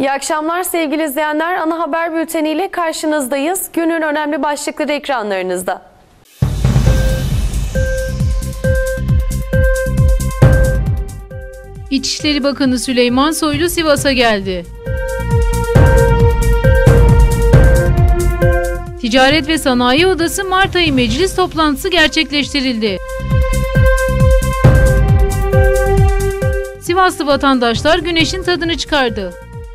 İyi akşamlar sevgili izleyenler. Ana haber bülteniyle karşınızdayız. Günün önemli başlıkları ekranlarınızda. İçişleri Bakanı Süleyman Soylu Sivas'a geldi. Ticaret ve Sanayi Odası Mart ayı meclis toplantısı gerçekleştirildi. Sivaslı vatandaşlar güneşin tadını çıkardı.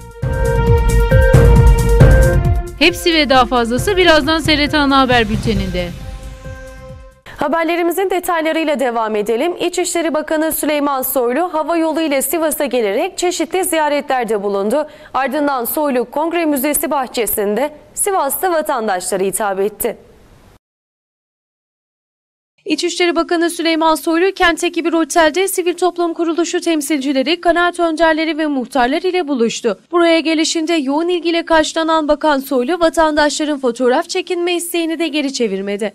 Hepsi ve daha fazlası birazdan TRT Ana Haber Bülteni'nde. Haberlerimizin detaylarıyla devam edelim. İçişleri Bakanı Süleyman Soylu hava yolu ile Sivas'a gelerek çeşitli ziyaretlerde bulundu. Ardından Soylu Kongre Müzesi bahçesinde Sivas'ta vatandaşlara hitap etti. İçişleri Bakanı Süleyman Soylu kentteki bir otelde sivil toplum kuruluşu temsilcileri, kanaat önderleri ve muhtarlar ile buluştu. Buraya gelişinde yoğun ilgiyle karşılanan Bakan Soylu vatandaşların fotoğraf çekinme isteğini de geri çevirmedi.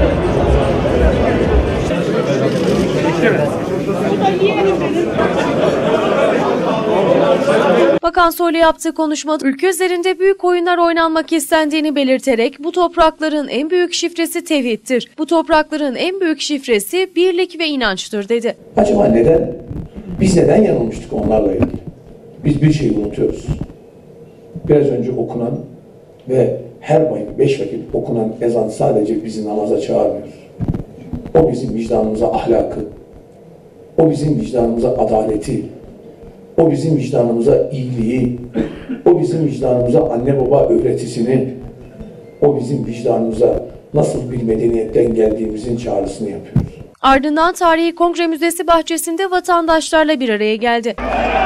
Bakan Soylu yaptığı konuşmada ülke üzerinde büyük oyunlar oynanmak istendiğini belirterek bu toprakların en büyük şifresi tevhiddir. Bu toprakların en büyük şifresi birlik ve inançtır dedi. Acaba biz neden yanılmıştık onlarla ilgili? Biz bir şeyi unutuyoruz. Biraz önce okunan ve her 5 vakit okunan ezan sadece bizi namaza çağırmıyor. O bizim vicdanımıza ahlakı, o bizim vicdanımıza adaleti, o bizim vicdanımıza iyiliği, o bizim vicdanımıza anne baba öğretisini, o bizim vicdanımıza nasıl bir medeniyetten geldiğimizin çağrısını yapıyor. Ardından Tarihi Kongre Müzesi bahçesinde vatandaşlarla bir araya geldi.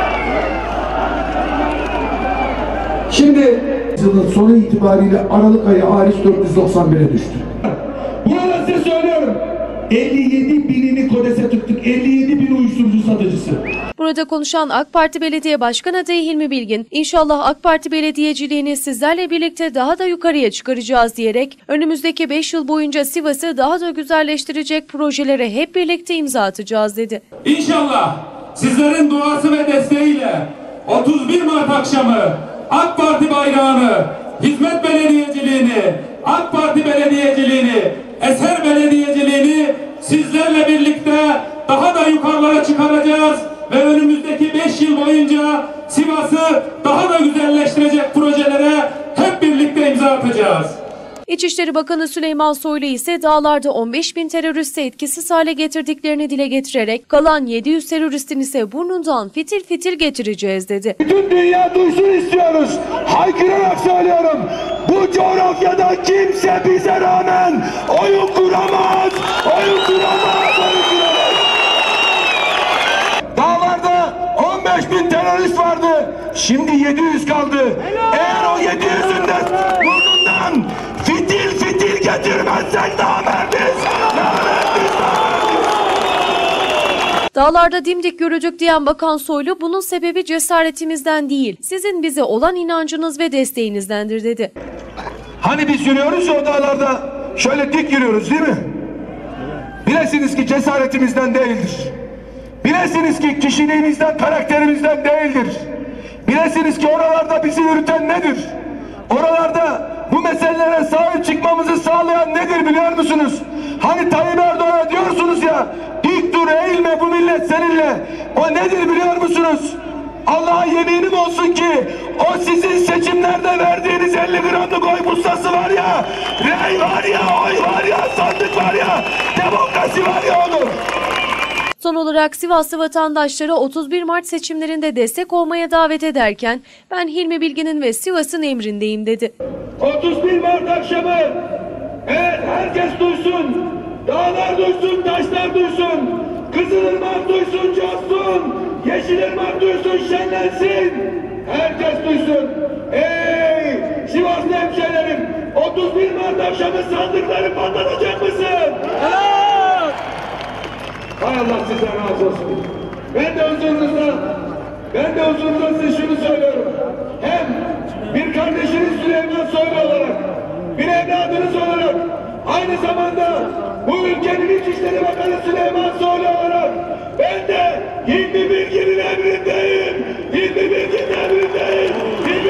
Şimdi yılın sonu itibariyle Aralık ayı hariç 491'e düştü. Burada size söylüyorum. 57 binini KODES'e tuttuk. 57 bin uyuşturucu satıcısı. Burada konuşan AK Parti Belediye Başkan adayı Hilmi Bilgin, "İnşallah AK Parti belediyeciliğini sizlerle birlikte daha da yukarıya çıkaracağız" diyerek önümüzdeki 5 yıl boyunca Sivas'ı daha da güzelleştirecek projelere hep birlikte imza atacağız dedi. İnşallah sizlerin duası ve desteğiyle 31 Mart akşamı AK Parti bayrağını, hizmet belediyeciliğini, AK Parti belediyeciliğini, eser belediyeciliğini sizlerle birlikte daha da yukarılara çıkaracağız ve önümüzdeki 5 yıl boyunca Sivas'ı daha da güzelleştirecek projelere hep birlikte imza atacağız. İçişleri Bakanı Süleyman Soylu ise dağlarda 15 bin teröristi etkisiz hale getirdiklerini dile getirerek kalan 700 teröristin ise burnundan fitil fitil getireceğiz dedi. Bütün dünya duysun istiyoruz. Haykırarak söylüyorum. Bu coğrafyada kimse bize rağmen oyun kuramaz. Oyun kuramaz. Oyun kuramaz. Dağlarda 15 bin terörist vardı. Şimdi 700 kaldı. Eğer o 700'ün de burnundan fitil fitil getirmezsek namerdiz. Dağlarda dimdik yürüdük diyen Bakan Soylu, bunun sebebi cesaretimizden değil, sizin bize olan inancınız ve desteğinizdendir dedi. Hani biz yürüyoruz ya o dağlarda, şöyle dik yürüyoruz değil mi? Bilesiniz ki cesaretimizden değildir. Bilesiniz ki kişiliğimizden, karakterimizden değildir. Bilesiniz ki oralarda bizi yürüten nedir? Oralarda bu meselelere sahip çıkmamızı sağlayan nedir biliyor musunuz? Hani Tayyip Erdoğan'a diyorsunuz ya, dik dur eğilme bu millet seninle. O nedir biliyor musunuz? Allah'a yeminim olsun ki o sizin seçimlerde verdiğiniz 50 gramlık oy pusulası var ya, rey var ya, oy var ya, sandık var ya, demokrasi var ya odur. Son olarak Sivaslı vatandaşlara 31 Mart seçimlerinde destek olmaya davet ederken ben Hilmi Bilgin'in ve Sivas'ın emrindeyim dedi. 31 Mart akşamı evet herkes duysun, dağlar duysun, taşlar duysun, Kızılırmak duysun, coşsun, Yeşilırmak duysun, şenlensin, herkes duysun. Ey Sivaslı hemşehrilerim, 31 Mart akşamı sandıkları patlatacak mısın? Evet! Hay Allah sizden razı olsun. Ben de huzurunuzda size şunu söylüyorum. Hem bir kardeşiniz Süleyman Soylu olarak, bir evladınız olarak, aynı zamanda bu ülkenin İçişleri Bakanı Süleyman Soylu olarak ben de Hilmi Bilgin'in emrindeyim. Hilmi Bilgin'in emrindeyim.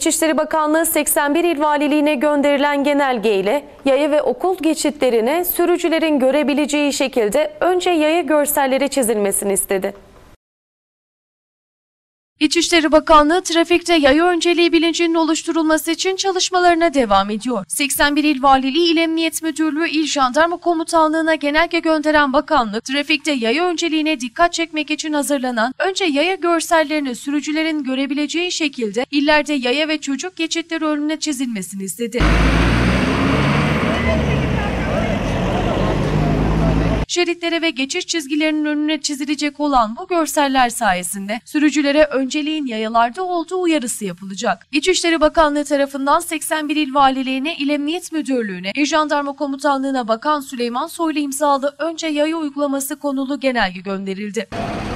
İçişleri Bakanlığı 81 il valiliğine gönderilen genelgeyle yaya ve okul geçitlerine sürücülerin görebileceği şekilde önce yaya görselleri çizilmesini istedi. İçişleri Bakanlığı trafikte yaya önceliği bilincinin oluşturulması için çalışmalarına devam ediyor. 81 il valiliği, İl Emniyet Müdürlüğü, İl Jandarma Komutanlığı'na genelge gönderen bakanlık, trafikte yaya önceliğine dikkat çekmek için hazırlanan önce yaya görsellerini sürücülerin görebileceği şekilde illerde yaya ve çocuk geçitleri önüne çizilmesini istedi. Şeritlere ve geçiş çizgilerinin önüne çizilecek olan bu görseller sayesinde sürücülere önceliğin yayalarda olduğu uyarısı yapılacak. İçişleri Bakanlığı tarafından 81 il valiliğine, İl Emniyet Müdürlüğü'ne, İl Jandarma Komutanlığı'na Bakan Süleyman Soylu imzalı önce yaya uygulaması konulu genelge gönderildi.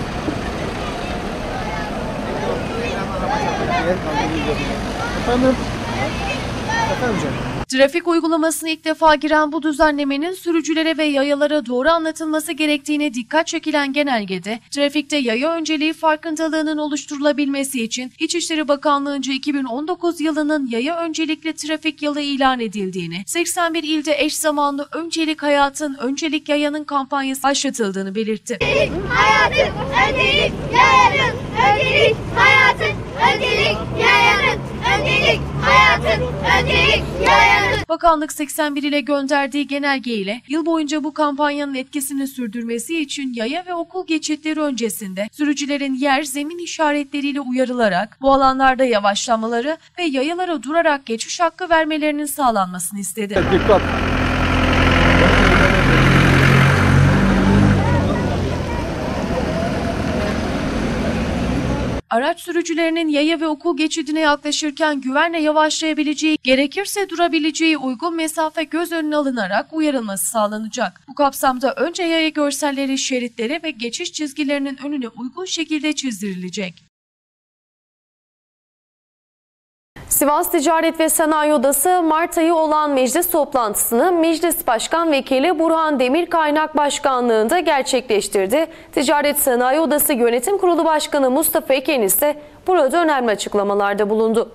Trafik uygulamasına ilk defa giren bu düzenlemenin sürücülere ve yayalara doğru anlatılması gerektiğine dikkat çekilen genelgede, trafikte yaya önceliği farkındalığının oluşturulabilmesi için İçişleri Bakanlığı'nca 2019 yılının yaya öncelikli trafik yılı ilan edildiğini, 81 ilde eş zamanlı öncelik hayatın, öncelik yayanın kampanyası başlatıldığını belirtti. Öncelik hayatın, öncelik yayanın, öncelik hayatın, öncelik yayanın, öncelik hayatın, öncelik yayanın. Bakanlık 81 ile gönderdiği genelge ile yıl boyunca bu kampanyanın etkisini sürdürmesi için yaya ve okul geçitleri öncesinde sürücülerin yer, zemin işaretleriyle uyarılarak bu alanlarda yavaşlamaları ve yayalara durarak geçiş hakkı vermelerinin sağlanmasını istedi. Araç sürücülerinin yaya ve okul geçidine yaklaşırken güvenle yavaşlayabileceği, gerekirse durabileceği uygun mesafe göz önüne alınarak uyarılması sağlanacak. Bu kapsamda önce yaya görselleri şeritlere ve geçiş çizgilerinin önüne uygun şekilde çizdirilecek. Sivas Ticaret ve Sanayi Odası Mart ayı olan meclis toplantısını Meclis Başkan Vekili Burhan Demirkaynak Başkanlığında gerçekleştirdi. Ticaret Sanayi Odası Yönetim Kurulu Başkanı Mustafa Eken ise burada önemli açıklamalarda bulundu.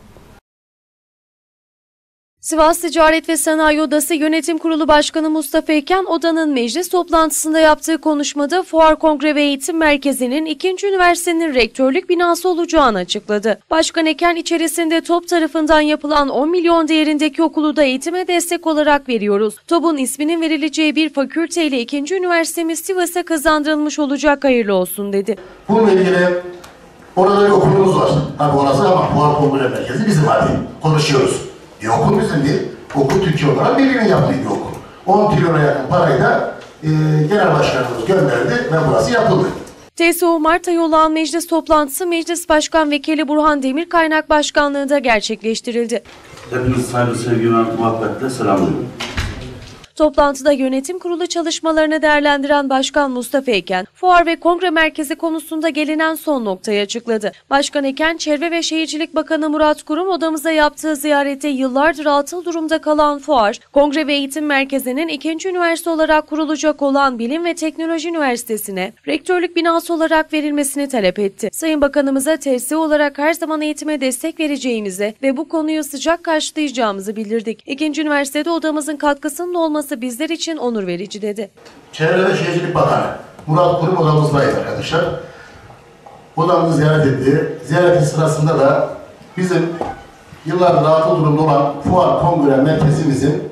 Sivas Ticaret ve Sanayi Odası Yönetim Kurulu Başkanı Mustafa Eken, odanın meclis toplantısında yaptığı konuşmada Fuar Kongre ve Eğitim Merkezi'nin 2. üniversitenin rektörlük binası olacağını açıkladı. Başkan Eken, içerisinde TOP tarafından yapılan 10 milyon değerindeki okulu da eğitime destek olarak veriyoruz. TOP'un isminin verileceği bir fakülteyle 2. üniversitemiz Sivas'a kazandırılmış olacak, hayırlı olsun dedi. Bununla ilgili orada bir okulumuz var. Tabii orası ama Fuar Kongre Merkezi bizim, hadi konuşuyoruz. Okul bizim değil, okul Türkiye olarak birinin yaptığı bir okul. 10 trilyona yakın parayı da genel başkanımız gönderdi ve burası yapıldı. TSO Mart ayı olan meclis toplantısı Meclis Başkan Vekili Burhan Demirkaynak Başkanlığı'nda gerçekleştirildi. Hepinizi saygı, sevgi ve muhabbetle selamlıyorum. Toplantıda yönetim kurulu çalışmalarını değerlendiren Başkan Mustafa Eken, Fuar ve Kongre Merkezi konusunda gelinen son noktayı açıkladı. Başkan Eken, Çevre ve Şehircilik Bakanı Murat Kurum odamıza yaptığı ziyarette yıllardır atıl durumda kalan Fuar, Kongre ve Eğitim Merkezi'nin 2. üniversite olarak kurulacak olan Bilim ve Teknoloji Üniversitesi'ne rektörlük binası olarak verilmesini talep etti. Sayın Bakanımıza TSO olarak her zaman eğitime destek vereceğimizi ve bu konuyu sıcak karşılayacağımızı bildirdik. 2. üniversitede odamızın katkısının olması bizler için onur verici dedi. Çevre ve Şehircilik Bakanı Murat Kurum odamızdaydı arkadaşlar. Odamızı ziyaret etti. Ziyaretin sırasında da bizim yıllardır atıl durumda olan Fuar Kongre Merkezimizin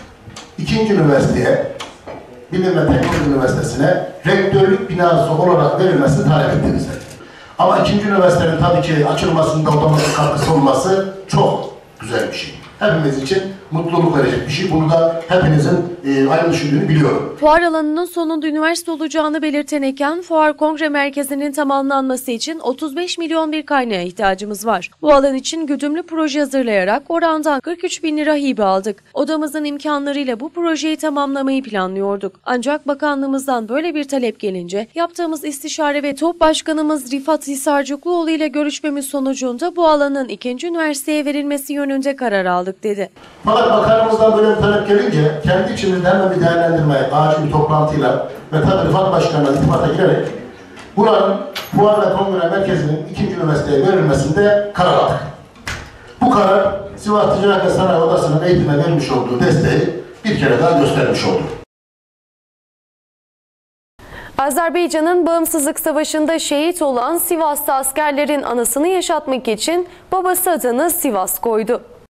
2. üniversiteye, Bilim ve Teknoloji Üniversitesi'ne rektörlük binası olarak verilmesini talep etti bize. Ama 2. üniversitenin tabii ki açılmasında odamızın katkısı olması çok güzel bir şey. Hepimiz için mutluluk verecek bir şey. Bunu da hepinizin aynı düşündüğünü biliyorum. Fuar alanının sonunda üniversite olacağını belirten Eken, Fuar Kongre Merkezi'nin tamamlanması için 35 milyon bir kaynağa ihtiyacımız var. Bu alan için güdümlü proje hazırlayarak orandan 43 bin lira hibe aldık. Odamızın imkanlarıyla bu projeyi tamamlamayı planlıyorduk. Ancak bakanlığımızdan böyle bir talep gelince yaptığımız istişare ve TOP Başkanımız Rifat Hisarcıklıoğlu ile görüşmemiz sonucunda bu alanın 2. üniversiteye verilmesi yönünde karar aldık dedi. Fakat bakanımızdan böyle bir talep gelince kendi içimizde hemen bir değerlendirmeye, acil bir toplantıyla ve tabii Rifat Başkanı'na irtibata girerek buranın Fuar ve Kongre Merkezi'nin 2. üniversiteye verilmesinde karar aldık. Bu karar Sivas Ticaret ve Sanayi Odası'nın eğitime vermiş olduğu desteği bir kere daha göstermiş oldu. Azerbaycan'ın bağımsızlık savaşında şehit olan Sivas'ta askerlerin anısını yaşatmak için babası adını Sivas koydu.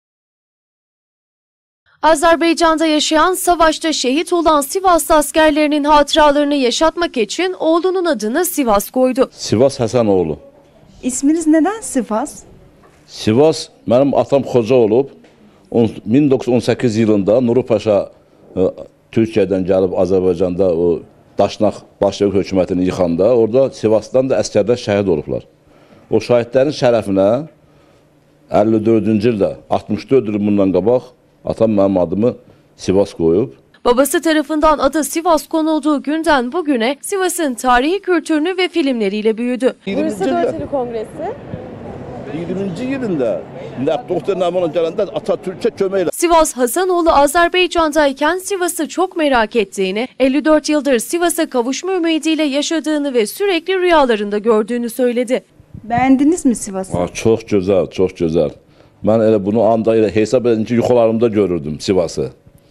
Azerbaycan'da yaşayan, savaşta şehit olan Sivaslı askerlerinin hatıralarını yaşatmak için oğlunun adını Sivas koydu. Sivas Həsənoğlu. İsminiz neden Sivas? Sivas, benim atam Xoca olub. 1918 yılında Nuru Paşa Türkiye'den gelip Azerbaycan'da o Daşnaq Bolşevik hökumətini yıxanda, orada Sivas'tan da əsgərlər şəhid olublar. O şəhidlərin şərəfinə 54-cü ildə, 64 il bundan qabaq atam mənim adımı Sivas koyub. Babası tarafından adı Sivas konulduğu günden bugüne Sivas'ın tarihi, kültürünü ve filmleriyle büyüdü. Burası Dörteli Kongresi. 20. yılında Doktor Naman'a gelende Atatürk'e kömeyle. Sivas Hasanoğlu Azerbaycan'dayken Sivas'ı çok merak ettiğini, 54 yıldır Sivas'a kavuşma ümidiyle yaşadığını ve sürekli rüyalarında gördüğünü söyledi. Beğendiniz mi Sivas'ı? Çok güzel, çok güzel. Ben elə bunu anda elə hesab edince yuxularımda görürdüm Sivas'ı.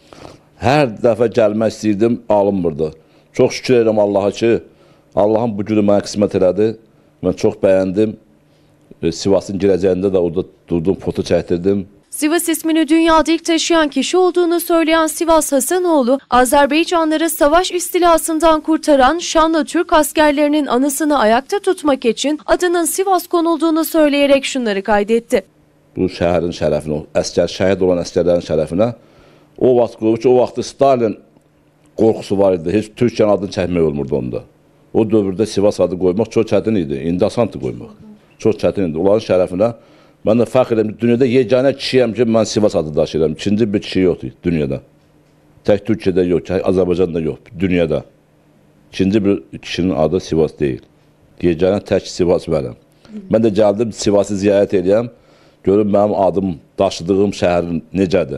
Her dəfə gəlmək istəyirdim, alınmırdı. Çok şükür edirəm Allah'a ki, Allah'ın bu günü mənə qismət elədi. Ben çok beğendim. Sivas'ın gireceğinde de orada durdum, foto çektirdim. Sivas ismini dünyada ilk taşıyan kişi olduğunu söyleyen Sivas Hasanoğlu, Azerbaycanlıları savaş istilasından kurtaran şanlı Türk askerlerinin anısını ayakta tutmak için adının Sivas konulduğunu söyleyerek şunları kaydetti. Bu şəhərin şərəfinə, şəhid olan əsgərlərin şərəfinə o vaxt qoyub ki, o vaxtı Stalin qorxusu var idi. Heç Türkiyənin adını çəkmək olmurdu onda. O dövrdə Sivas adı qoymaq çox çətin idi. İndi asandır qoymaq. Çox çətin idi. Onların şərəfinə mən də fəxr edirəm. Dünyada yeganə kişiyəm ki, mən Sivas adı daşıyıram. İkinci bir kişi yoxdur dünyada. Tək Türkiyədə yox, Azərbaycanda yox, dünyada. İkinci bir kişinin adı Sivas deyil. Yeganə tək Sivas mənəm. Mən də gəldim Sivası ziyarət edirəm. Görün mənim adım, daşıdığım şəhərin necədir.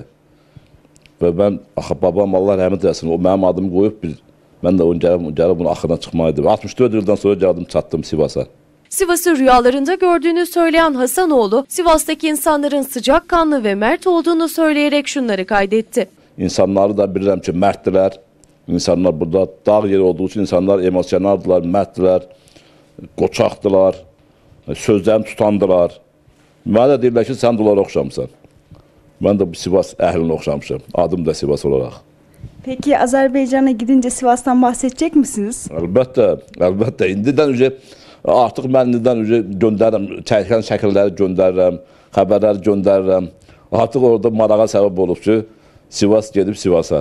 Və mən, babam Allah rəhmət eləsin, o mənim adımı qoyub, mən də onu gəlib bunun axırına çıxmalıydım. 64 yıldan sonra gəldim, çatdım Sivas'a. Sivas'ı rüyalarında gördüğünü söyleyen Hasanoğlu, Sivas'taki insanların sıcakkanlı ve mert olduğunu söyleyerek şunları kaydetti. İnsanları da bilirəm ki, mərtdirlər. İnsanlar burada dağ yeri olduğu için insanlar emosionaldılar, mərtdirlər, qoçaqdılar, sözlərini tutandılar. Mənə də deyirlər ki, sən də onlara oxşamısan. Mən də bu Sivas əhlinə oxşamışam. Adım da Sivas olarak. Peki Azerbaycan'a gidince Sivas'tan bahsedecek misiniz? Əlbəttə, əlbəttə. İndidən öncə artıq mən indidən öncə göndərirəm, çəkilən şəkilləri göndərirəm, xəbərləri göndərirəm. Artıq orada marağa səbəb olub ki, Sivas gedib Sivas'a.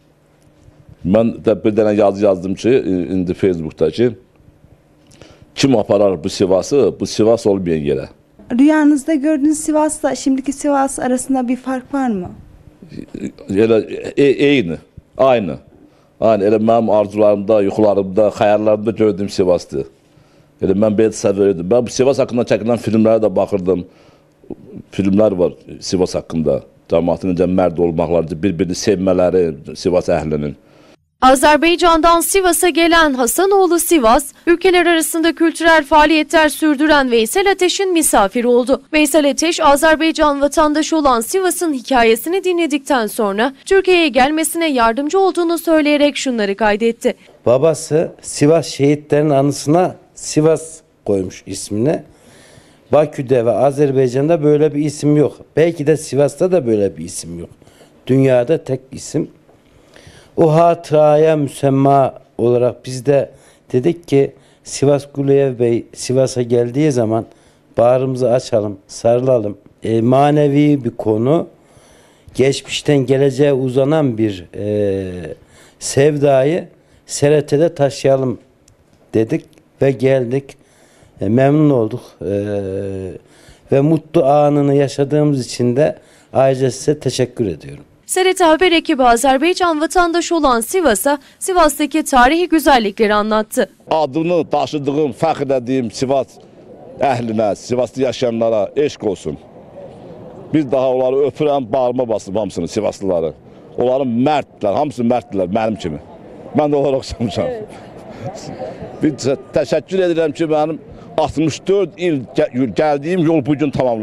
Mən də bir dənə yazı yazdım ki, indi Facebook'da ki, kim aparar bu Sivas'ı, bu Sivas olmayan yerə. Rüyanızda gördüğünüz Sivas'la şimdiki Sivas arasında bir fark var mı? Eyni, aynı. Elə mənim arzularımda, yuxularımda, xəyallarımda gördüyüm Sivas'dır. Elə mən belə təsəvvür edirdim. Ben bu Sivas haqqında çəkilən filmlərə də baxırdım. Filmlər var Sivas haqqında. Cəmaatın necə mərd olmaqları, bir-birini sevmələri Sivas əhlinin. Azerbaycan'dan Sivas'a gelen Hasanoğlu Sivas, ülkeler arasında kültürel faaliyetler sürdüren Veysel Ateş'in misafiri oldu. Veysel Ateş, Azerbaycan vatandaşı olan Sivas'ın hikayesini dinledikten sonra Türkiye'ye gelmesine yardımcı olduğunu söyleyerek şunları kaydetti. Babası Sivas şehitlerin anısına Sivas koymuş ismini. Bakü'de ve Azerbaycan'da böyle bir isim yok. Belki de Sivas'ta da böyle bir isim yok. Dünyada tek isim. O hatıraya müsemma olarak biz de dedik ki Sivas Güleyev Bey Sivas'a geldiği zaman bağrımızı açalım, sarılalım. Manevi bir konu, geçmişten geleceğe uzanan bir sevdayı SRT'de taşıyalım dedik ve geldik. Memnun olduk ve mutlu anını yaşadığımız için de ayrıca size teşekkür ediyorum. SRT Haber ekibi Azerbaycan vatandaşı olan Sivas'a, Sivas'taki tarihi güzellikleri anlattı. Adını daşıdığım, fəxr etdiyim Sivas əhlinə, Sivas'ta yaşayanlara eşq olsun. Bir daha onları öpürəm, bağrıma basıb hamısını, Sivaslıları. Onların mərddirlər, hamısı mərddirlər, mənim kimi. Mən də onlara oxşamışam. Evet. Bir təşəkkür edirəm ki, mənim 64 il gəldiyim yol bugün tamamlanır.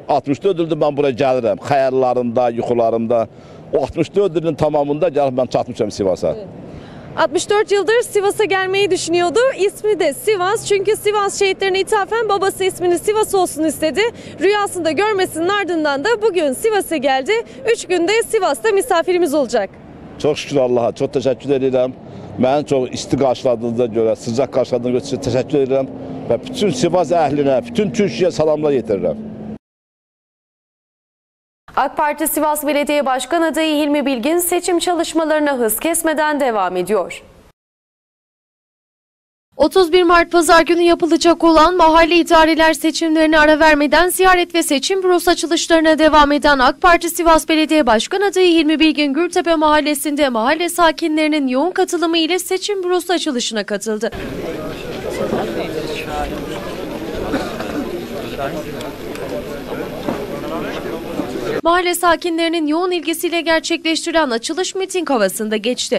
64 ildir mən buraya gəlirəm. Xəyallarımda, yuxularımda. O 64 ilin tamamında gəlib mən çatmışam Sivas'a. 64 yıldır Sivas'a gelmeyi düşünüyordu. İsmi de Sivas. Çünkü Sivas şehitlerine ithafen babası ismini Sivas olsun istedi. Rüyasında görmesinin ardından da bugün Sivas'a geldi. 3 günde Sivas'ta misafirimiz olacak. Çok şükür Allah'a. Çok teşekkür ederim. Məni çok isti qarşıladığınıza görə, sıcaq qarşıladığınıza görə teşekkür ederim. Və bütün Sivas əhlinə, bütün Türkiye'ye salamlar yetirirəm. AK Parti Sivas Belediye Başkan adayı Hilmi Bilgin seçim çalışmalarına hız kesmeden devam ediyor. 31 Mart Pazar günü yapılacak olan mahalle idareler seçimlerine ara vermeden ziyaret ve seçim bürosu açılışlarına devam eden AK Parti Sivas Belediye Başkan adayı Hilmi Bilgin Gültepe Mahallesi'nde mahalle sakinlerinin yoğun katılımı ile seçim bürosu açılışına katıldı. Mahalle sakinlerinin yoğun ilgisiyle gerçekleştirilen açılış miting havasında geçti.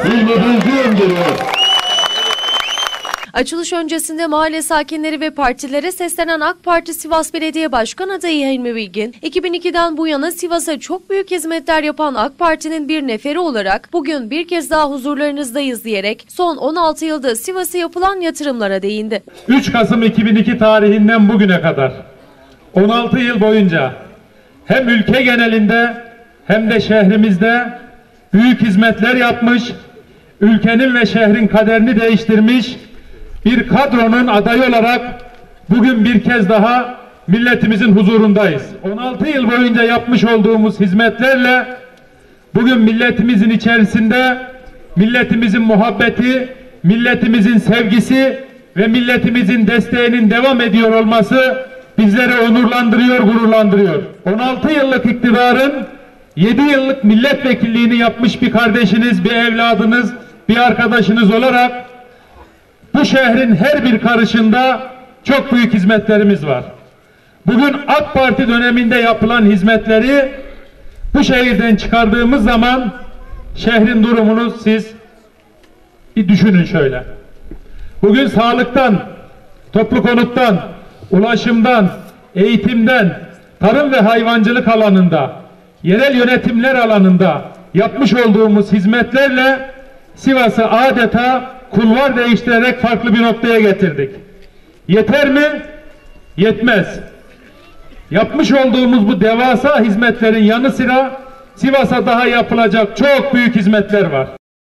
Açılış öncesinde mahalle sakinleri ve partilere seslenen AK Parti Sivas Belediye Başkan adayı Hilmi Bilgin, 2002'den bu yana Sivas'a çok büyük hizmetler yapan AK Parti'nin bir neferi olarak bugün bir kez daha huzurlarınızdayız diyerek son 16 yılda Sivas'a yapılan yatırımlara değindi. 3 Kasım 2002 tarihinden bugüne kadar 16 yıl boyunca hem ülke genelinde hem de şehrimizde büyük hizmetler yapmış, ülkenin ve şehrin kaderini değiştirmiş bir kadronun adayı olarak bugün bir kez daha milletimizin huzurundayız. 16 yıl boyunca yapmış olduğumuz hizmetlerle bugün milletimizin içerisinde milletimizin muhabbeti, milletimizin sevgisi ve milletimizin desteğinin devam ediyor olması bizleri onurlandırıyor, gururlandırıyor. 16 yıllık iktidarın 7 yıllık milletvekilliğini yapmış bir kardeşiniz, bir evladınız, bir arkadaşınız olarak bu şehrin her bir karışında çok büyük hizmetlerimiz var. Bugün AK Parti döneminde yapılan hizmetleri bu şehirden çıkardığımız zaman şehrin durumunu siz bir düşünün şöyle. Bugün sağlıktan, toplu konuttan, ulaşımdan, eğitimden, tarım ve hayvancılık alanında, yerel yönetimler alanında yapmış olduğumuz hizmetlerle Sivas'ı adeta kulvar değiştirerek farklı bir noktaya getirdik. Yeter mi? Yetmez. Yapmış olduğumuz bu devasa hizmetlerin yanı sıra Sivas'a daha yapılacak çok büyük hizmetler var.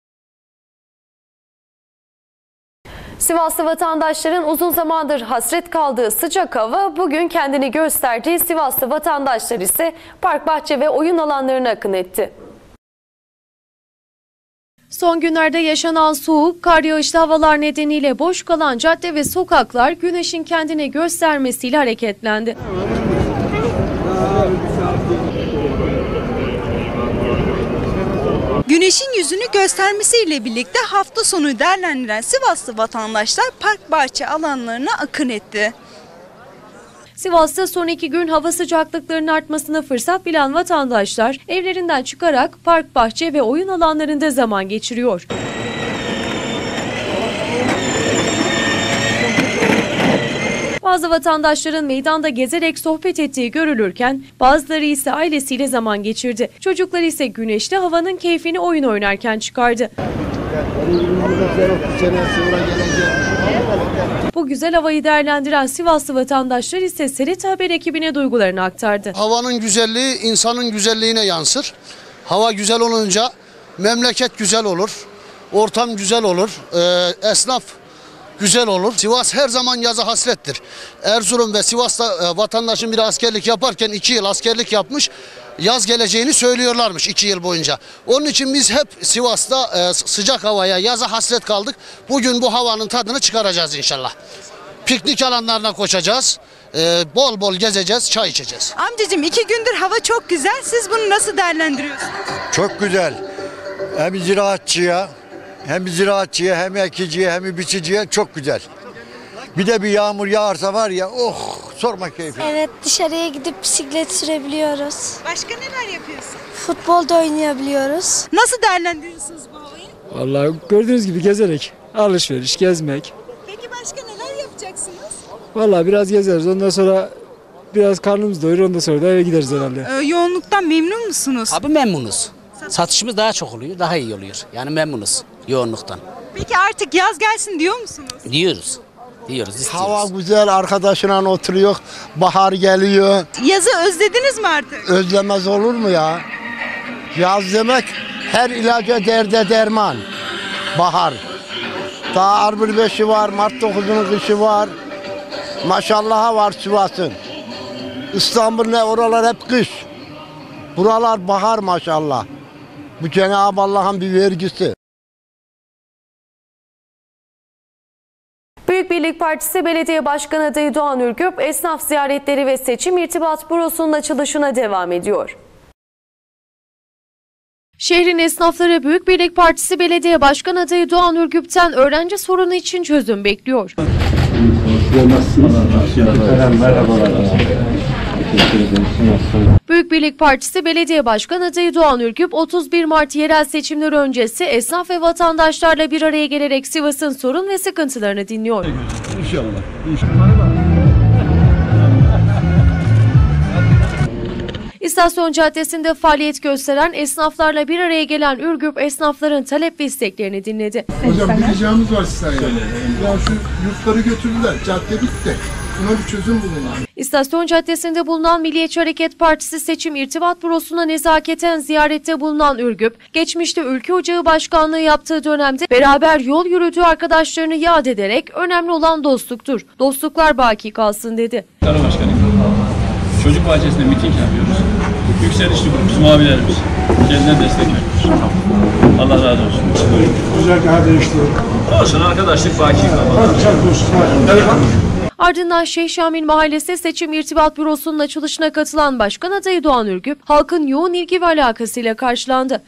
Sivaslı vatandaşların uzun zamandır hasret kaldığı sıcak hava bugün kendini gösterdi. Sivaslı vatandaşlar ise park, bahçe ve oyun alanlarına akın etti. Son günlerde yaşanan soğuk, kar yağışlı havalar nedeniyle boş kalan cadde ve sokaklar güneşin kendini göstermesiyle hareketlendi. Güneşin yüzünü göstermesiyle birlikte hafta sonu değerlendiren Sivaslı vatandaşlar park bahçe alanlarına akın etti. Sivas'ta son 2 gün hava sıcaklıklarının artmasına fırsat bilen vatandaşlar evlerinden çıkarak park, bahçe ve oyun alanlarında zaman geçiriyor. Bazı vatandaşların meydanda gezerek sohbet ettiği görülürken bazıları ise ailesiyle zaman geçirdi. Çocuklar ise güneşli havanın keyfini oyun oynarken çıkardı. Bu güzel havayı değerlendiren Sivaslı vatandaşlar ise SRT Haber ekibine duygularını aktardı. Havanın güzelliği insanın güzelliğine yansır. Hava güzel olunca memleket güzel olur, ortam güzel olur, esnaf güzel olur. Sivas her zaman yaza hasrettir. Erzurum ve Sivas'ta vatandaşın biri askerlik yaparken 2 yıl askerlik yapmış. Yaz geleceğini söylüyorlarmış 2 yıl boyunca. Onun için biz hep Sivas'ta sıcak havaya, yaza hasret kaldık. Bugün bu havanın tadını çıkaracağız inşallah. Piknik alanlarına koşacağız. Bol bol gezeceğiz, çay içeceğiz. Amcacığım 2 gündür hava çok güzel. Siz bunu nasıl değerlendiriyorsunuz? Çok güzel. Hem ziraatçıya, hem ekiciye, hem biçiciye çok güzel. Bir de bir yağmur yağarsa var ya, oh sorma keyfi. Evet, dışarıya gidip bisiklet sürebiliyoruz. Başka neler yapıyorsun? Futbol da oynayabiliyoruz. Nasıl değerlendiriyorsunuz bu havayı? Vallahi gördüğünüz gibi gezerek, alışveriş, gezmek. Peki başka neler yapacaksınız? Vallahi biraz gezeriz. Ondan sonra Biraz karnımız doyurur, ondan sonra da eve gideriz herhalde. Yoğunluktan memnun musunuz? Abi memnunuz. Satışımız daha çok oluyor, daha iyi oluyor. Yani memnunuz yoğunluktan. Peki artık yaz gelsin diyor musunuz? Diyoruz. Diyoruz, istiyoruz. Hava güzel, arkadaşla oturuyor, bahar geliyor. Yazı özlediniz mi artık? Özlemez olur mu ya? Yaz demek her ilaca derde derman. Bahar. Daha Arbır 5'i var, Mart 9'unun kışı var. Maşallah'a var Sivas'ın. İstanbul ne, oralar hep kış. Buralar bahar maşallah. Bu Cenab-ı Allah'ın bir vergisi. Büyük Birlik Partisi Belediye Başkan adayı Doğan Ürgüp, esnaf ziyaretleri ve seçim irtibat bürosunun açılışına devam ediyor. Şehrin esnafları Büyük Birlik Partisi Belediye Başkan adayı Doğan Ürgüp'ten öğrenci sorunu için çözüm bekliyor. Büyük Birlik Partisi Belediye Başkan adayı Doğan Ürgüp, 31 Mart yerel seçimleri öncesi esnaf ve vatandaşlarla bir araya gelerek Sivas'ın sorun ve sıkıntılarını dinliyor. İnşallah. İstasyon Caddesi'nde faaliyet gösteren esnaflarla bir araya gelen Ürgüp esnafların talep ve isteklerini dinledi. Hocam bir ricamız var size. Ya şu yurtları götürdüler. Cadde bitti. Buna bir çözüm bulun. İstasyon Caddesi'nde bulunan Milliyetçi Hareket Partisi Seçim İrtibat Bürosu'na nezaketen ziyarette bulunan Ürgüp, geçmişte Ülke Ocağı Başkanlığı yaptığı dönemde beraber yol yürüdüğü arkadaşlarını yad ederek önemli olan dostluktur. Dostluklar baki kalsın dedi. Tarım Başkanı, çocuk bahçesinde miting yapıyoruz. Yükselişli grubumuz, mavilerimiz. Kendilerine destek veriyoruz. Allah razı olsun. Güzel daha değişti. Olsun, arkadaşlık baki kalmalı. Ardından Şeyh Şamil Mahallesi Seçim İrtibat Bürosu'nun açılışına katılan Başkan adayı Doğan Ürgüp, halkın yoğun ilgi ve alakasıyla karşılandı.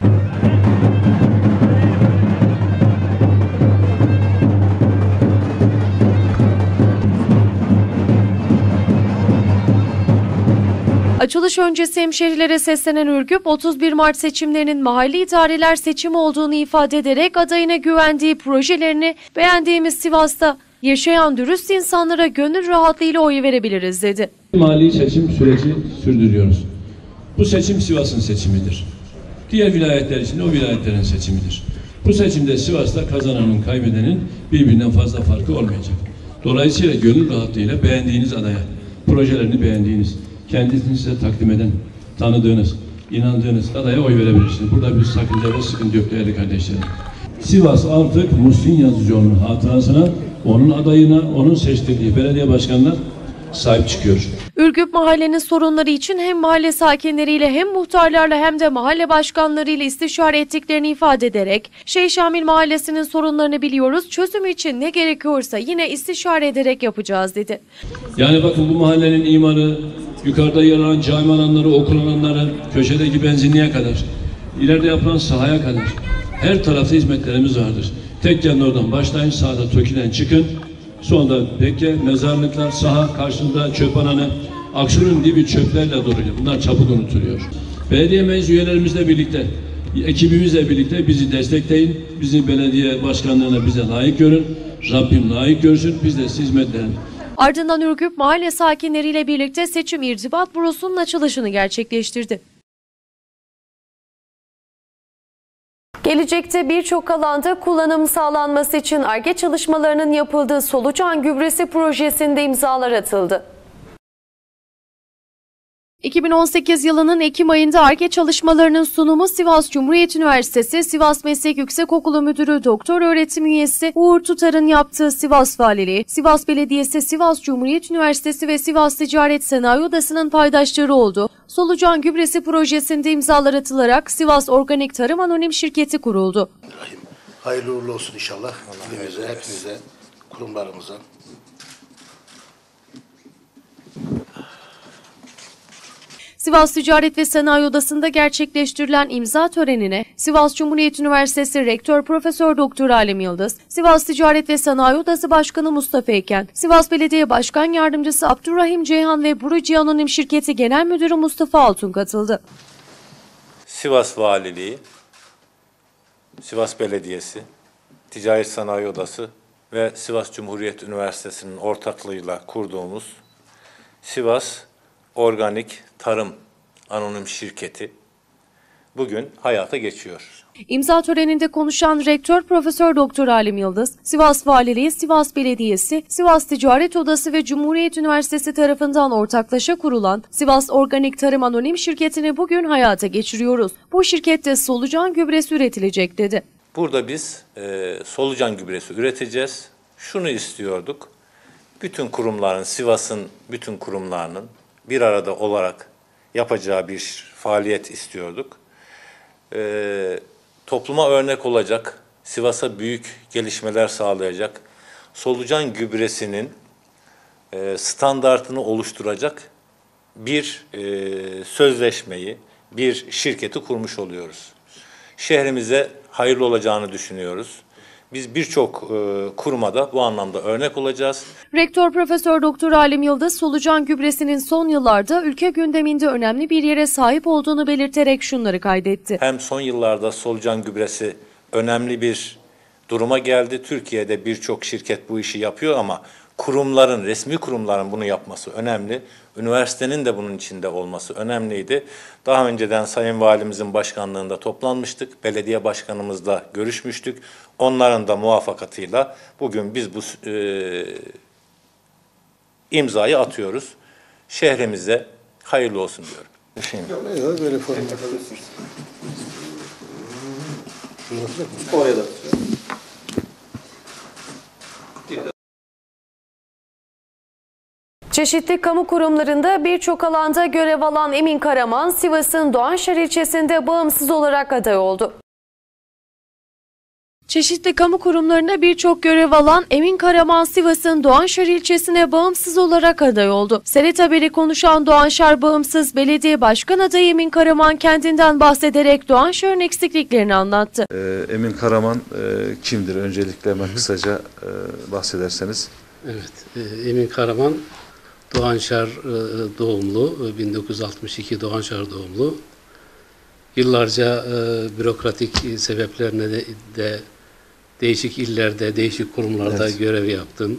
Açılış öncesi hemşerilere seslenen Ürgüp, 31 Mart seçimlerinin mahalli idareler seçimi olduğunu ifade ederek adayına güvendiği projelerini beğendiğimiz Sivas'ta yaşayan dürüst insanlara gönül rahatlığıyla oy verebiliriz dedi. Mahalli seçim süreci sürdürüyoruz. Bu seçim Sivas'ın seçimidir. Diğer vilayetler için o vilayetlerin seçimidir. Bu seçimde Sivas'ta kazananın, kaybedenin birbirinden fazla farkı olmayacak. Dolayısıyla gönül rahatlığıyla beğendiğiniz adaya, projelerini beğendiğiniz, kendisini size takdim eden, tanıdığınız, inandığınız adaya oy verebilirsiniz. Burada bir sakınca ve sıkıntı yok değerli kardeşlerim. Sivas artık Muhsin Yazıcıoğlu'nun hatırasına, onun adayına, onun seçtirdiği belediye başkanına sahip çıkıyor. Ürgüp mahallenin sorunları için hem mahalle sakinleriyle hem muhtarlarla hem de mahalle başkanlarıyla istişare ettiklerini ifade ederek Şeyh Şamil Mahallesi'nin sorunlarını biliyoruz, çözümü için ne gerekiyorsa yine istişare ederek yapacağız dedi. Yani bakın bu mahallenin imarı, yukarıda yer alan cami alanları, okul alanları, köşedeki benzinliğe kadar, ileride yapılan sahaya kadar her tarafta hizmetlerimiz vardır. Tekke'nin oradan başlayın, sağda TOKİ'den çıkın. Sonra Tekke, mezarlıklar, saha, karşında çöphanane, Aksu'nun dibi çöplerle doluyor. Bunlar çabuk unutuluyor. Belediye meclis üyelerimizle birlikte, ekibimizle birlikte bizi destekleyin. Bizi belediye başkanlığına bize layık görün. Rabbim layık görsün. Biz de hizmetlerin. Ardından Ürgüp mahalle sakinleriyle birlikte Seçim İrtibat Bürosu'nun açılışını gerçekleştirdi. Gelecekte birçok alanda kullanım sağlanması için Ar-Ge çalışmalarının yapıldığı Solucan Gübresi projesinde imzalar atıldı. 2018 yılının Ekim ayında Ar-Ge çalışmalarının sunumu Sivas Cumhuriyet Üniversitesi Sivas Meslek Yüksekokulu Müdürü Doktor Öğretim Üyesi Uğur Tutar'ın yaptığı Sivas Valiliği, Sivas Belediyesi, Sivas Cumhuriyet Üniversitesi ve Sivas Ticaret Sanayi Odası'nın paydaşları oldu. Solucan Gübresi projesinde imzalar atılarak Sivas Organik Tarım Anonim Şirketi kuruldu. Hayırlı uğurlu olsun inşallah. Hepimize, hepinize, kurumlarımıza. Sivas Ticaret ve Sanayi Odası'nda gerçekleştirilen imza törenine Sivas Cumhuriyet Üniversitesi Rektör Profesör Doktor Alem Yıldız, Sivas Ticaret ve Sanayi Odası Başkanı Mustafa Eken, Sivas Belediye Başkan Yardımcısı Abdurrahim Ceyhan ve Buruci Anonim Şirketi Genel Müdürü Mustafa Altun katıldı. Sivas Valiliği, Sivas Belediyesi, Ticaret Sanayi Odası ve Sivas Cumhuriyet Üniversitesi'nin ortaklığıyla kurduğumuz Sivas Organik Tarım Anonim Şirketi bugün hayata geçiyor. İmza töreninde konuşan Rektör Profesör Doktor Alim Yıldız, Sivas Valiliği, Sivas Belediyesi, Sivas Ticaret Odası ve Cumhuriyet Üniversitesi tarafından ortaklaşa kurulan Sivas Organik Tarım Anonim Şirketi'ni bugün hayata geçiriyoruz. Bu şirkette solucan gübresi üretilecek dedi. Burada biz solucan gübresi üreteceğiz. Şunu istiyorduk, bütün kurumların, Sivas'ın bütün kurumlarının bir arada olarak yapacağı bir faaliyet istiyorduk. Topluma örnek olacak, Sivas'a büyük gelişmeler sağlayacak, solucan gübresinin standartını oluşturacak bir sözleşmeyi, bir şirketi kurmuş oluyoruz. Şehrimize hayırlı olacağını düşünüyoruz. Biz birçok kurumada bu anlamda örnek olacağız. Rektör Profesör Doktor Alim Yıldız, solucan gübresinin son yıllarda ülke gündeminde önemli bir yere sahip olduğunu belirterek şunları kaydetti. Hem son yıllarda solucan gübresi önemli bir duruma geldi. Türkiye'de birçok şirket bu işi yapıyor ama kurumların, resmi kurumların bunu yapması önemli. Üniversitenin de bunun içinde olması önemliydi. Daha önceden Sayın Valimizin başkanlığında toplanmıştık. Belediye başkanımızla görüşmüştük. Onların da muvaffakatıyla bugün biz bu imzayı atıyoruz. Şehrimize hayırlı olsun diyorum. Böyle format oraya da. Çeşitli kamu kurumlarında birçok alanda görev alan Emin Karaman, Sivas'ın Doğanşehir ilçesinde bağımsız olarak aday oldu. Çeşitli kamu kurumlarında birçok görev alan Emin Karaman, Sivas'ın Doğanşehir ilçesine bağımsız olarak aday oldu. Senet Haber'e konuşan Doğanşehir Bağımsız Belediye Başkan adayı Emin Karaman kendinden bahsederek Doğanşehir'in eksikliklerini anlattı. Emin Karaman kimdir? Öncelikle hemen kısaca bahsederseniz. Evet, Emin Karaman Doğanşehir doğumlu, 1962 Doğanşehir doğumlu. Yıllarca bürokratik sebeplerine de değişik illerde, değişik kurumlarda görev yaptım.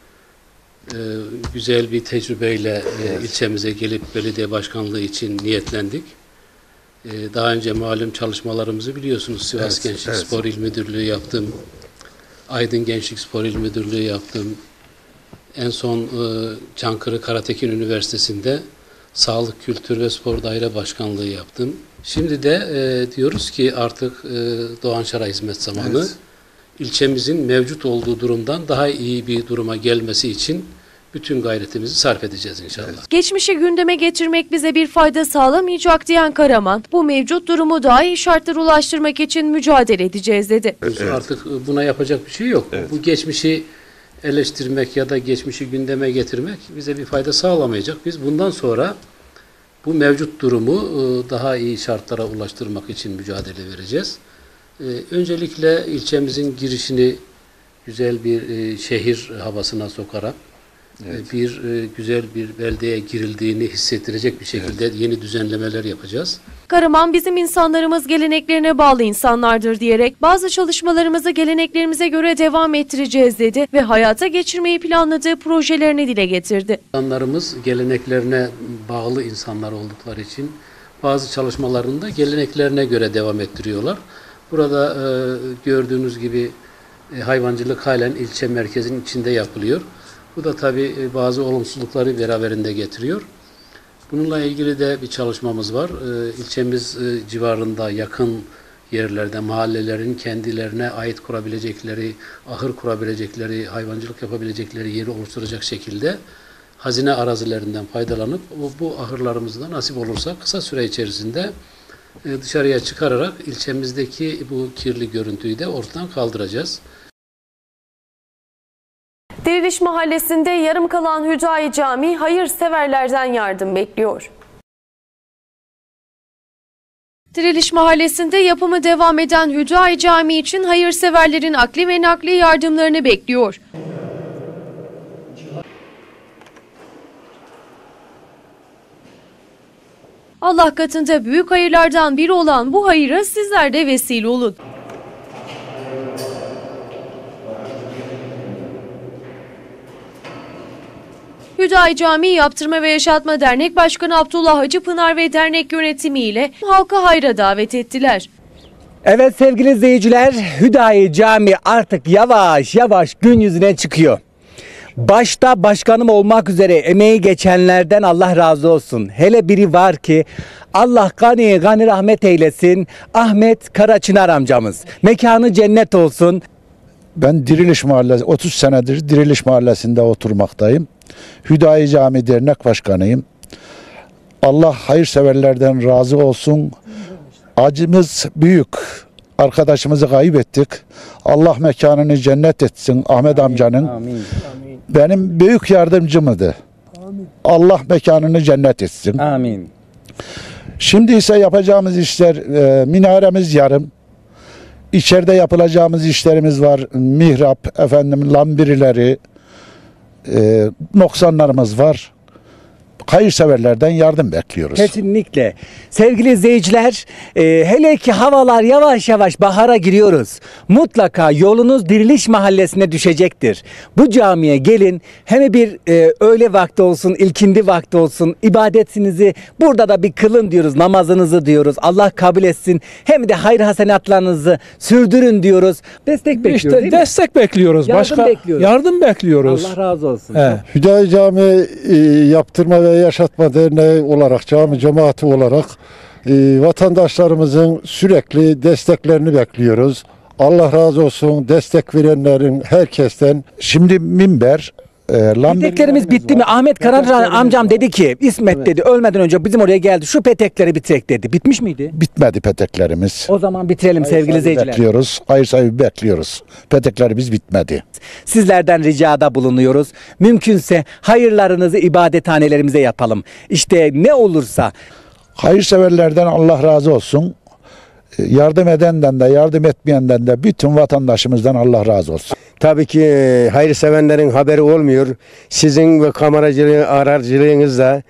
Güzel bir tecrübeyle ilçemize gelip belediye başkanlığı için niyetlendik. Daha önce malum çalışmalarımızı biliyorsunuz. Sivas Gençlik Spor İl Müdürlüğü yaptım. Aydın Gençlik Spor İl Müdürlüğü yaptım. En son Çankırı Karatekin Üniversitesi'nde Sağlık, Kültür ve Spor Daire Başkanlığı yaptım. Şimdi de diyoruz ki artık Doğanşehir'e hizmet zamanı. Evet. İlçemizin mevcut olduğu durumdan daha iyi bir duruma gelmesi için bütün gayretimizi sarf edeceğiz inşallah. Evet. Geçmişi gündeme getirmek bize bir fayda sağlamayacak diyen Karaman, bu mevcut durumu daha iyi şartlara ulaştırmak için mücadele edeceğiz dedi. Evet. Artık buna yapacak bir şey yok. Evet. Bu geçmişi eleştirmek ya da geçmişi gündeme getirmek bize bir fayda sağlamayacak. Biz bundan sonra bu mevcut durumu daha iyi şartlara ulaştırmak için mücadele vereceğiz. Öncelikle ilçemizin girişini güzel bir şehir havasına sokarak güzel bir beldeye girildiğini hissettirecek bir şekilde yeni düzenlemeler yapacağız. Karaman, bizim insanlarımız geleneklerine bağlı insanlardır diyerek bazı çalışmalarımızı geleneklerimize göre devam ettireceğiz dedi ve hayata geçirmeyi planladığı projelerini dile getirdi. İnsanlarımız geleneklerine bağlı insanlar oldukları için bazı çalışmalarını da geleneklerine göre devam ettiriyorlar. Burada gördüğünüz gibi hayvancılık halen ilçe merkezinin içinde yapılıyor. Bu da tabii bazı olumsuzlukları beraberinde getiriyor. Bununla ilgili de bir çalışmamız var. İlçemiz civarında yakın yerlerde mahallelerin kendilerine ait kurabilecekleri, ahır kurabilecekleri, hayvancılık yapabilecekleri yeri oluşturacak şekilde hazine arazilerinden faydalanıp bu ahırlarımızda nasip olursa kısa süre içerisinde dışarıya çıkararak ilçemizdeki bu kirli görüntüyü de ortadan kaldıracağız. Diriliş Mahallesi'nde yarım kalan Hüdayi Camii hayırseverlerden yardım bekliyor. Diriliş Mahallesi'nde yapımı devam eden Hüdayi Camii için hayırseverlerin akli ve nakli yardımlarını bekliyor. Allah katında büyük hayırlardan biri olan bu hayıra sizler de vesile olun. Hüdayi Camii Yaptırma ve Yaşatma Dernek Başkanı Abdullah Hacıpınar ve dernek yönetimiyle halka hayra davet ettiler. Evet sevgili izleyiciler, Hüdayi Camii artık yavaş yavaş gün yüzüne çıkıyor. Başta başkanım olmak üzere emeği geçenlerden Allah razı olsun. Hele biri var ki Allah gani gani rahmet eylesin. Ahmet Karaçınar amcamız. Mekanı cennet olsun. Ben Diriliş Mahallesi, 30 senedir Diriliş Mahallesi'nde oturmaktayım. Hüdayi Camii Dernek Başkanıyım. Allah hayırseverlerden razı olsun. Acımız büyük. Arkadaşımızı kaybettik. Allah mekanını cennet etsin Ahmet amcanın. Amin. Benim büyük yardımcımdı. Allah mekanını cennet etsin. Amin. Şimdi ise yapacağımız işler, minaremiz yarım. İçeride yapılacağımız işlerimiz var. Mihrap, lambirileri, noksanlarımız var. Hayırseverlerden yardım bekliyoruz. Kesinlikle. Sevgili izleyiciler, hele ki havalar yavaş yavaş bahara giriyoruz. Mutlaka yolunuz Diriliş Mahallesi'ne düşecektir. Bu camiye gelin, hem bir öğle vakti olsun, ilkindi vakti olsun, ibadetinizi burada da bir kılın diyoruz, namazınızı diyoruz. Allah kabul etsin. Hem de hayır hasenatlarınızı sürdürün diyoruz. Destek bekliyoruz değil mi? Destek bekliyoruz. Yardım bekliyoruz. Allah razı olsun. Evet. Hüdayi Camii Yaptırma ve Yaşatma Derneği olarak, cami cemaati olarak vatandaşlarımızın sürekli desteklerini bekliyoruz. Allah razı olsun destek verenlerin herkesten. Şimdi minber, peteklerimiz bitti mi? Ahmet Karaçınar amcam dedi ki, İsmet dedi, ölmeden önce bizim oraya geldi, şu petekleri bitirek dedi. Bitmiş miydi? Bitmedi peteklerimiz. O zaman bitirelim sevgili izleyiciler. Bekliyoruz. Hayır sahibi bekliyoruz. Peteklerimiz bitmedi. Sizlerden ricada bulunuyoruz. Mümkünse hayırlarınızı ibadethanelerimize yapalım. İşte ne olursa. Hayırseverlerden Allah razı olsun. Yardım edenden de yardım etmeyenden de bütün vatandaşımızdan Allah razı olsun. Tabii ki hayırsevenlerin haberi olmuyor. Sizin ve kameracılığı, aracılığınızla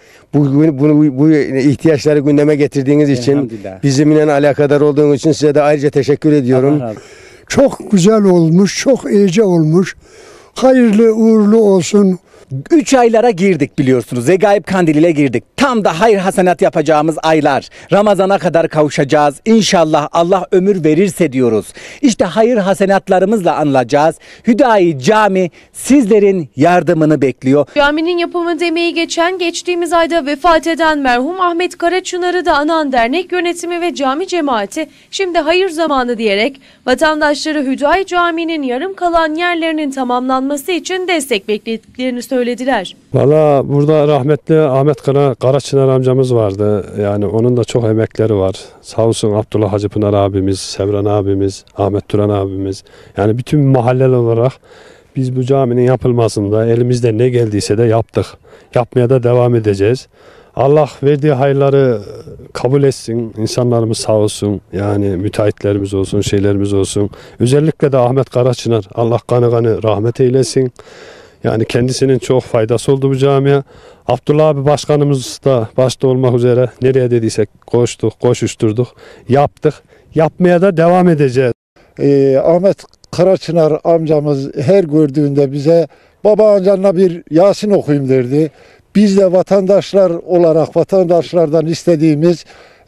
bu ihtiyaçları gündeme getirdiğiniz için, bizimle alakadar olduğunuz için size de ayrıca teşekkür ediyorum. Çok güzel olmuş, çok iyice olmuş. Hayırlı uğurlu olsun. 3 aylara girdik biliyorsunuz. Regaib Kandili'yle girdik. Tam da hayır hasenat yapacağımız aylar. Ramazana kadar kavuşacağız. İnşallah Allah ömür verirse diyoruz. İşte hayır hasenatlarımızla anılacağız. Hüdayi Camii sizlerin yardımını bekliyor. Caminin yapımında emeği geçtiğimiz ayda vefat eden merhum Ahmet Karaçınar'ı da anan dernek yönetimi ve cami cemaati şimdi hayır zamanı diyerek vatandaşları Hüdayi Camii'nin yarım kalan yerlerinin tamamlanması için destek beklediklerini söylediler. Valla burada rahmetli Ahmet Karaçınar amcamız vardı. Yani onun da çok emekleri var. Sağ olsun Abdullah Hacıpınar abimiz, Sevran abimiz, Ahmet Turan abimiz. Yani bütün mahalleli olarak biz bu caminin yapılmasında elimizden ne geldiyse de yaptık. Yapmaya da devam edeceğiz. Allah verdiği hayırları kabul etsin. İnsanlarımız sağ olsun. Yani müteahhitlerimiz olsun, şeylerimiz olsun. Özellikle de Ahmet Karaçınar. Allah kanı rahmet eylesin. Yani kendisinin çok faydası oldu bu camiye. Abdullah abi başkanımız da başta olmak üzere nereye dediysek koştuk, koşuşturduk, yaptık. Yapmaya da devam edeceğiz. Ahmet Karaçınar amcamız her gördüğünde bize baba amcanla bir Yasin okuyayım derdi. Biz de vatandaşlar olarak vatandaşlardan istediğimiz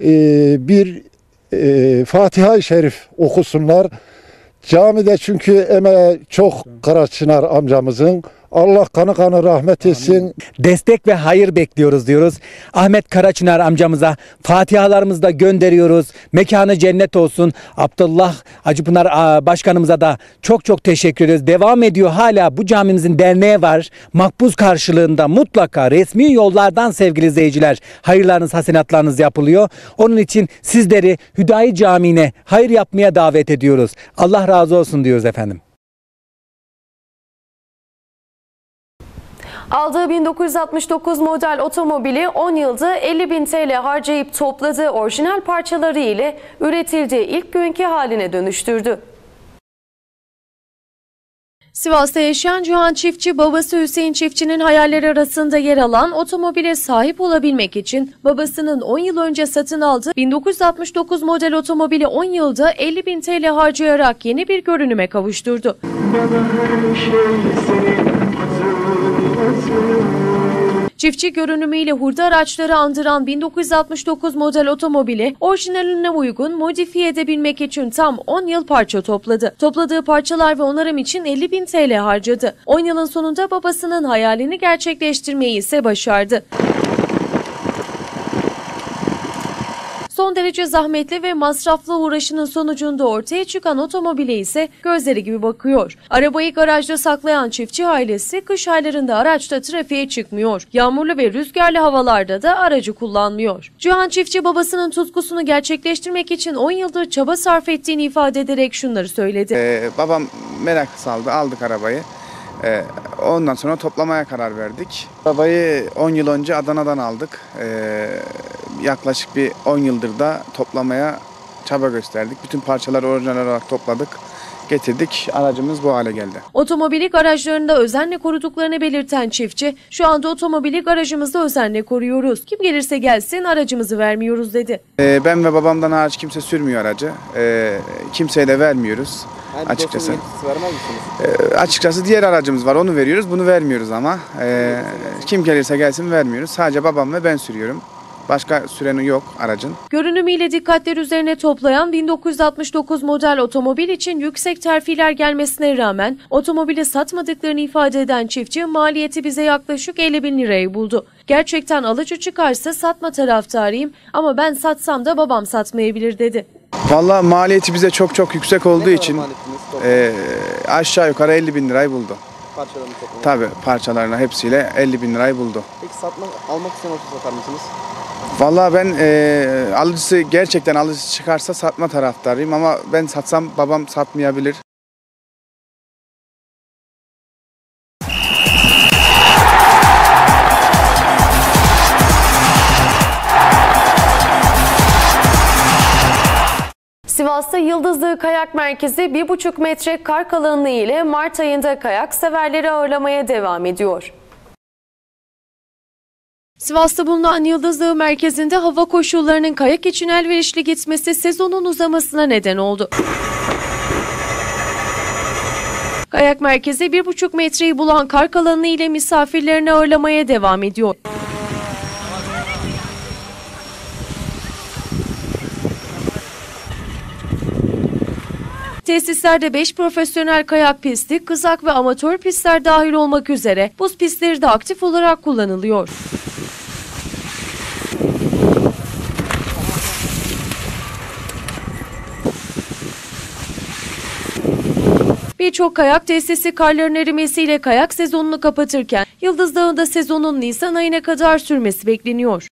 bir Fatiha-i Şerif okusunlar. Camide çünkü emeği çok Karaçınar amcamızın. Allah kanı rahmet etsin. Destek ve hayır bekliyoruz diyoruz. Ahmet Karaçınar amcamıza fatihalarımızı da gönderiyoruz. Mekanı cennet olsun. Abdullah Hacıpınar başkanımıza da çok teşekkür ediyoruz. Devam ediyor hala bu camimizin derneği var. Makbuz karşılığında mutlaka resmi yollardan sevgili izleyiciler hayırlarınız, hasenatlarınız yapılıyor. Onun için sizleri Hüdayi Camii'ne hayır yapmaya davet ediyoruz. Allah razı olsun diyoruz efendim. Aldığı 1969 model otomobili 10 yılda 50.000 TL harcayıp topladığı orijinal parçaları ile üretildiği ilk günkü haline dönüştürdü. Sivas'ta yaşayan Cihan Çiftçi, babası Hüseyin Çiftçi'nin hayalleri arasında yer alan otomobile sahip olabilmek için babasının 10 yıl önce satın aldığı 1969 model otomobili 10 yılda 50.000 TL harcayarak yeni bir görünüme kavuşturdu. Çiftçi görünümüyle hurda araçları andıran 1969 model otomobili orijinaline uygun modifiye edebilmek için tam 10 yıl parça topladı. Topladığı parçalar ve onarım için 50.000 TL harcadı. 10 yılın sonunda babasının hayalini gerçekleştirmeyi ise başardı. Son derece zahmetli ve masraflı uğraşının sonucunda ortaya çıkan otomobile ise gözleri gibi bakıyor. Arabayı garajda saklayan çiftçi ailesi kış aylarında araçta trafiğe çıkmıyor. Yağmurlu ve rüzgarlı havalarda da aracı kullanmıyor. Cihan çiftçi babasının tutkusunu gerçekleştirmek için 10 yıldır çaba sarf ettiğini ifade ederek şunları söyledi. Babam merak saldı, aldık arabayı. Ondan sonra toplamaya karar verdik. Arabayı 10 yıl önce Adana'dan aldık. Yaklaşık bir 10 yıldır da toplamaya çaba gösterdik. Bütün parçaları orijinal olarak topladık, getirdik. Aracımız bu hale geldi. Otomobili garajlarında özenle koruduklarını belirten çiftçi, şu anda otomobili garajımızda özenle koruyoruz. Kim gelirse gelsin aracımızı vermiyoruz dedi. Ben ve babamdan hariç kimse sürmüyor aracı. Kimseye de vermiyoruz. Açıkçası. Açıkçası diğer aracımız var, onu veriyoruz, bunu vermiyoruz ama kim gelirse gelsin vermiyoruz. Sadece babam ve ben sürüyorum. Başka süreni yok aracın. Görünümüyle dikkatler üzerine toplayan 1969 model otomobil için yüksek terfiler gelmesine rağmen otomobili satmadıklarını ifade eden çiftçi maliyeti bize yaklaşık 50.000 lirayı buldu. Gerçekten alıcı çıkarsa satma taraftarıyım ama ben satsam da babam satmayabilir dedi. Vallahi maliyeti bize çok yüksek olduğu için aşağı yukarı 50.000 lirayı buldu. Tabii parçalarına hepsiyle 50.000 lirayı buldu. Peki almak isteyen olsa satar mısınız? Vallahi ben alıcısı gerçekten alıcısı çıkarsa satma taraftarıyım ama ben satsam babam satmayabilir. Sivas'ta Yıldızlığı Kayak Merkezi 1,5 metre kar kalınlığı ile Mart ayında kayak severleri ağırlamaya devam ediyor. Sivas'ta bulunan Yıldızlığı Merkezi'nde hava koşullarının kayak için elverişli gitmesi sezonun uzamasına neden oldu. Kayak Merkezi 1,5 metreyi bulan kar kalınlığı ile misafirlerini ağırlamaya devam ediyor. Tesislerde 5 profesyonel kayak pisti, kızak ve amatör pistler dahil olmak üzere buz pistleri de aktif olarak kullanılıyor. Birçok kayak tesisi karların erimesiyle kayak sezonunu kapatırken Yıldız Dağı'nda sezonun Nisan ayına kadar sürmesi bekleniyor.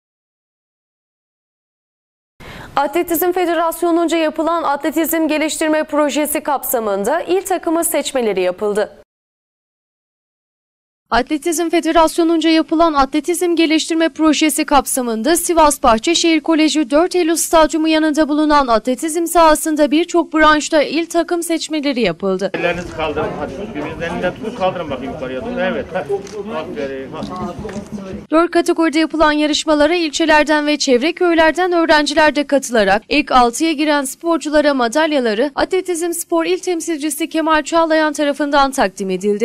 Atletizm Federasyonu'nca yapılan atletizm geliştirme projesi kapsamında il takımı seçmeleri yapıldı. Atletizm Federasyonu'nca yapılan atletizm geliştirme projesi kapsamında Sivas Bahçeşehir Koleji 4 Eylül Stadyumu yanında bulunan atletizm sahasında birçok branşta il takım seçmeleri yapıldı. Ellerinizi kaldırın. Hadi birbirinizin elinden tutun, kaldırın bakayım yukarıya doğru. Evet. Aferin. 4 kategoride yapılan yarışmalara ilçelerden ve çevre köylerden öğrenciler de katılarak ilk 6'ya giren sporculara madalyaları Atletizm Spor İl Temsilcisi Kemal Çağlayan tarafından takdim edildi.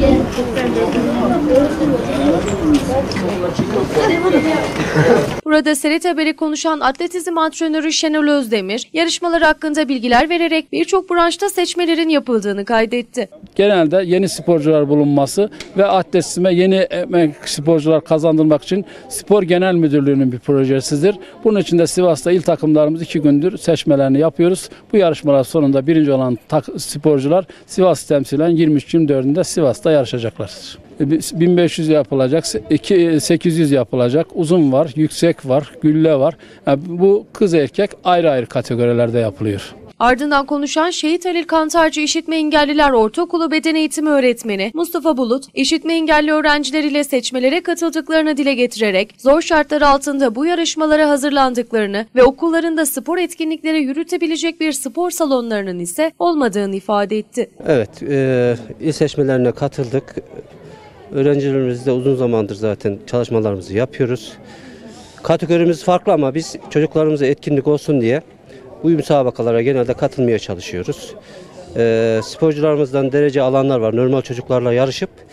Burada Seret Haber'e konuşan atletizm antrenörü Şenol Özdemir, yarışmalar hakkında bilgiler vererek birçok branşta seçmelerin yapıldığını kaydetti. Genelde yeni sporcular bulunması ve atletizme yeni sporcular kazandırmak için Spor Genel Müdürlüğü'nün bir projesidir. Bunun için de Sivas'ta il takımlarımız 2 gündür seçmelerini yapıyoruz. Bu yarışmalar sonunda birinci olan sporcular Sivas temsilen 23-24'ünde Sivas'ta yarışacaklar. 1500 yapılacak, 800 yapılacak, uzun var, yüksek var, gülle var. Yani bu kız erkek ayrı ayrı kategorilerde yapılıyor. Ardından konuşan Şehit Halil Kantarcı İşitme Engelliler Ortaokulu Beden Eğitimi Öğretmeni Mustafa Bulut, işitme engelli öğrenciler ile seçmelere katıldıklarını dile getirerek zor şartlar altında bu yarışmalara hazırlandıklarını ve okullarında spor etkinlikleri yürütebilecek bir spor salonlarının ise olmadığını ifade etti. Evet, il seçmelerine katıldık. Öğrencilerimizle uzun zamandır zaten çalışmalarımızı yapıyoruz. Kategorimiz farklı ama biz çocuklarımıza etkinlik olsun diye bu müsabakalara genelde katılmaya çalışıyoruz. Sporcularımızdan derece alanlar var. Normal çocuklarla yarışıp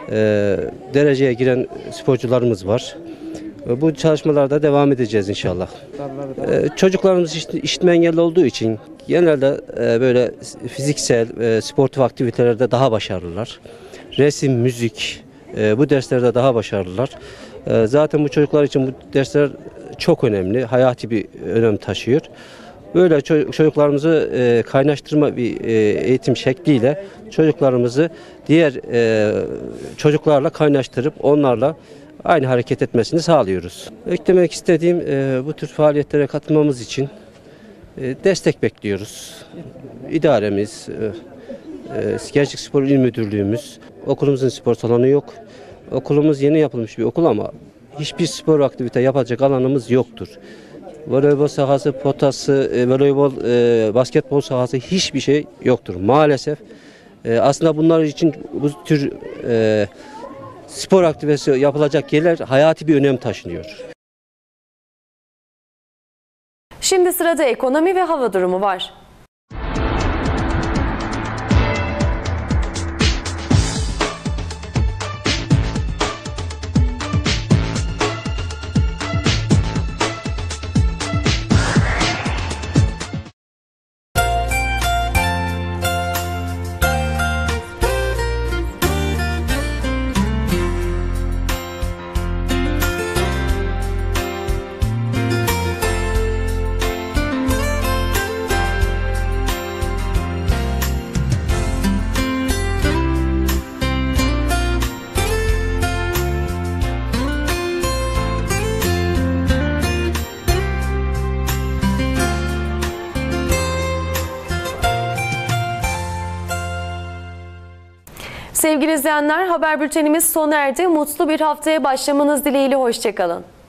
dereceye giren sporcularımız var. Bu çalışmalarda devam edeceğiz inşallah. Çocuklarımız işitme engelli olduğu için genelde böyle fiziksel, sportif aktivitelerde daha başarılılar. Resim, müzik, bu derslerde daha başarılılar. Zaten bu çocuklar için bu dersler çok önemli, hayati bir önem taşıyor. Böyle çocuklarımızı kaynaştırma bir eğitim şekliyle çocuklarımızı diğer çocuklarla kaynaştırıp onlarla aynı hareket etmesini sağlıyoruz. Eklemek istediğim bu tür faaliyetlere katılmamız için destek bekliyoruz. İdaremiz, Gençlik Spor İl Müdürlüğümüz, okulumuzun spor salonu yok. Okulumuz yeni yapılmış bir okul ama hiçbir spor aktivite yapacak alanımız yoktur. Voleybol sahası, potası, voleybol, basketbol sahası hiçbir şey yoktur maalesef. Aslında bunlar için bu tür spor aktivitesi yapılacak yerler hayati bir önem taşınıyor. Şimdi sırada ekonomi ve hava durumu var. Sevgili izleyenler, haber bültenimiz sona erdi. Mutlu bir haftaya başlamanız dileğiyle hoşça kalın.